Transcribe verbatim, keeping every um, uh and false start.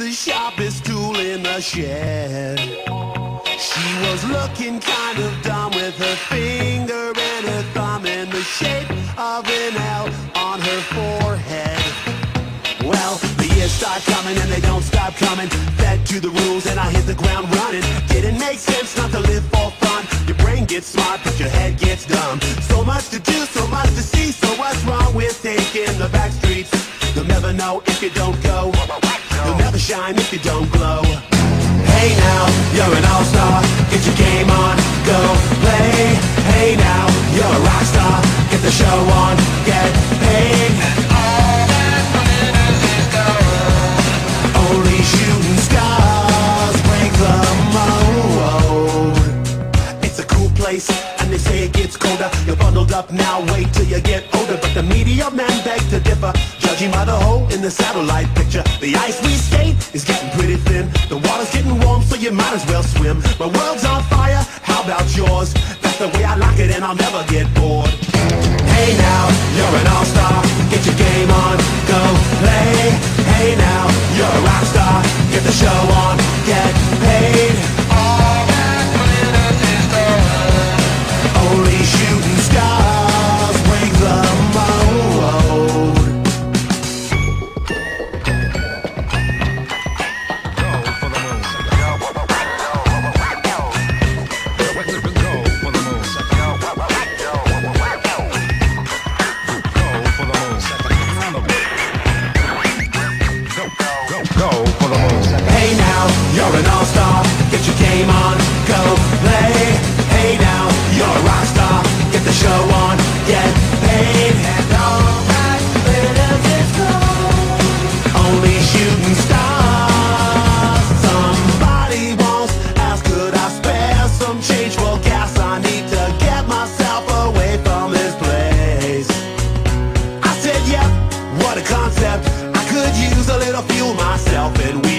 the sharpest tool in the shed. She was looking kind of dumb with her finger and her thumb in the shape of an L on her forehead. Well, the years start coming and they don't stop coming. Fed to the rules and I hit the ground running. Didn't make sense not to live for fun. Your brain gets smart but your head gets dumb. So much to do, so much to see. So what's wrong with taking the back streets? You'll never know if you don't go. You'll never shine if you don't glow. Hey now, you're an all-star. Get your game on, go play. Hey now, you're a rock star. Get the show on, get paid. Only shooting stars break the mold. It's a cool place, and they say it gets colder. You're bundled up now, wait till you get older. But the media men beg to differ, judging by the hole in the satellite picture. The ice we skate is getting pretty thin. The water's getting warm, so you might as well swim. My world's on fire, how about yours? That's the way I like it, and I'll never get bored. Hey now, you're an all-star. Get your game on, go play. Hey now, you're a rock star. Get the show on, get paid. All that glitters is gold. Only shooting stars break the mold. Hey now, you're an all-star. Get your game on, go play. Hey now, you're a rock star. Get the show on, get paid. And all that glitters is gold. Only shooting stars. Somebody once asked, could I spare some change for gas? I need to get myself away from this place. I said, yep, what a concept. I could use a little fuel myself, and we